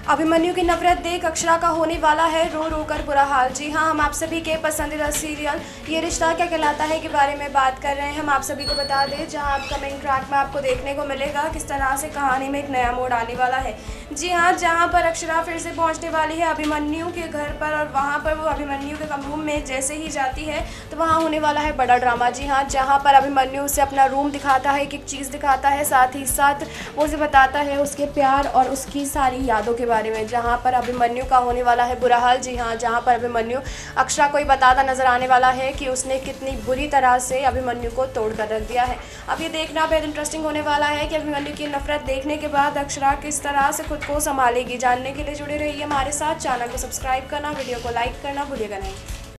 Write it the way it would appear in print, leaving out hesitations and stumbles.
अभिमन्यु की नफरत देख अक्षरा का होने वाला है रो रो कर बुरा हाल। जी हाँ, हम आप सभी के पसंदीदा सीरियल ये रिश्ता क्या कहलाता है के बारे में बात कर रहे हैं। हम आप सभी को बता दें, जहां अपकमिंग ट्रैक में आपको देखने को मिलेगा किस तरह से कहानी में एक नया मोड़ आने वाला है। जी हाँ, जहां पर अक्षरा फिर से पहुंचने वाली है अभिमन्यु के घर पर, और वहां पर वो अभिमन्यु के रूम में जैसे ही जाती है तो वहाँ होने वाला है बड़ा ड्रामा। जी हाँ, जहाँ पर अभिमन्यु उसे अपना रूम दिखाता है, एक एक चीज़ दिखाता है, साथ ही साथ वो उसे बताता है उसके प्यार और उसकी सारी यादों के बारे में, जहाँ पर अभिमन्यु का होने वाला है बुरा हाल। जी हाँ, जहाँ पर अभिमन्यु अक्षरा को ही बताता नजर आने वाला है कि उसने कितनी बुरी तरह से अभिमन्यु को तोड़ कर रख दिया है। अब ये देखना बेहद इंटरेस्टिंग होने वाला है कि अभिमन्यु की नफरत देखने के बाद अक्षरा किस तरह से खुद को संभालेगी। जानने के लिए जुड़े रहिए हमारे साथ। चैनल को सब्सक्राइब करना, वीडियो को लाइक करना भूलिएगा नहीं।